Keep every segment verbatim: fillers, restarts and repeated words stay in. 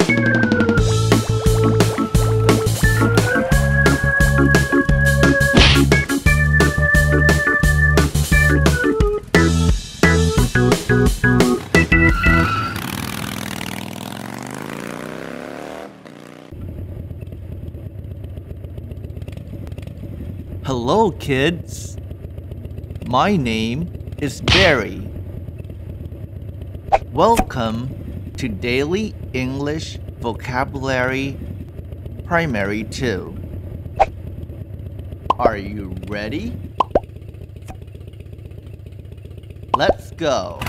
Hello, kids. My name is Barry. Welcome to Daily English Vocabulary Primary two. Are you ready? Let's go.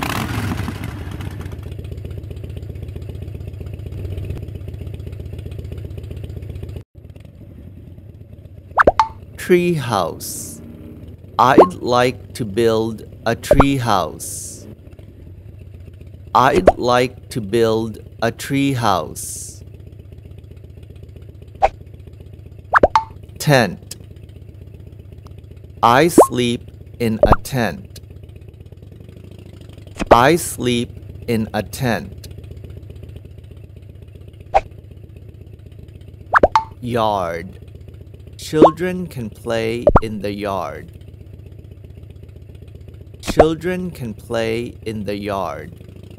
Tree house. I'd like to build a tree house. I'd like to build a tree house. Tent. I sleep in a tent. I sleep in a tent. Yard. Children can play in the yard. Children can play in the yard.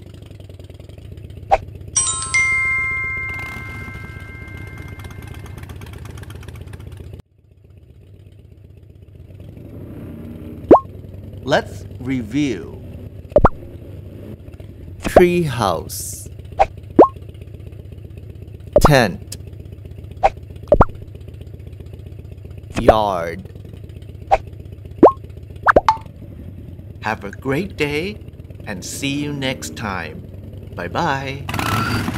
Let's review. Tree house. Tent. Yard. Have a great day and see you next time. Bye bye.